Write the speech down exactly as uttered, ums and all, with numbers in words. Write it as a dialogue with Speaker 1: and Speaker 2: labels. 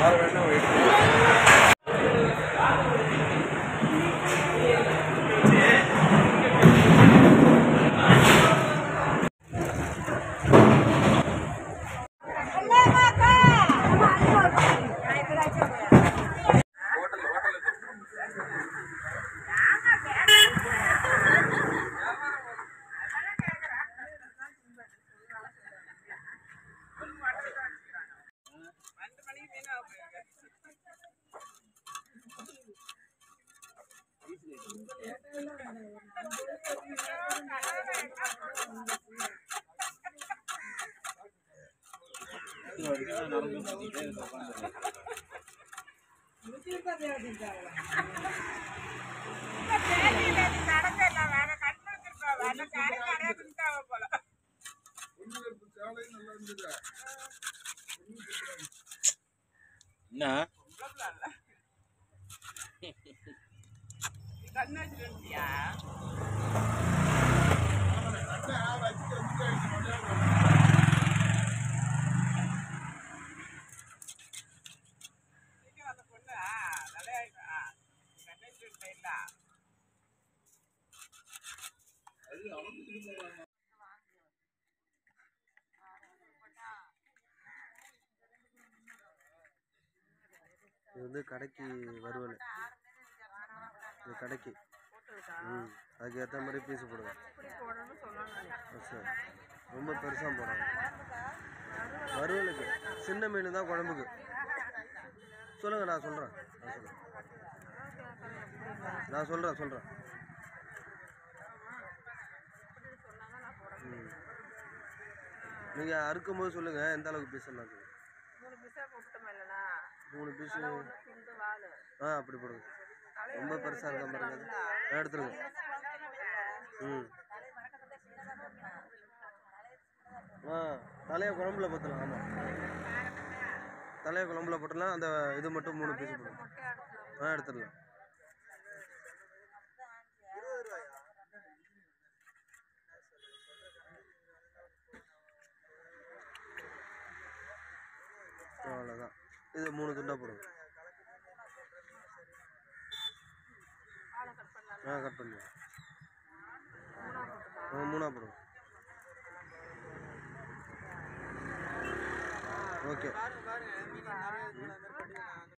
Speaker 1: இது வந்து கடைக்கு வருவல், இது கடைக்கு. ம் அதுக்கு ஏற்ற மாதிரி பீஸு போடுங்க. சரி, ரொம்ப பெருசாக போடாங்க. வறுவலுக்கு சின்ன மீன் தான் குழம்புக்கு. சொல்லுங்கள், நான் சொல்கிறேன் நான் சொல்கிறேன் நான் சொல்கிறேன் சொல்கிறேன் ம் நீங்கள் அறுக்கும்போது சொல்லுங்கள் எந்த அளவுக்கு பீஸ் எல்லாம் சொல்லுங்கள். மூணு பீஸு ஆ அப்படி போடுங்க. ரொம்ப பெருசாக இருக்க மாதிரி இருக்காது, எடுத்துருங்க. ம் ஆ தலையை குழம்புல போட்டுலாம். ஆமாம், தலையை குழம்புல போட்டுலாம். அந்த இது மட்டும் மூணு பீஸு போடுங்க. ஆ எடுத்துடலாம். அவ்வளோதான், இது மூணு துண்டாக போடுங்க. ஆ கட் பண்ணுங்க. ஆ மூணாக போடுங்க. ஓகே.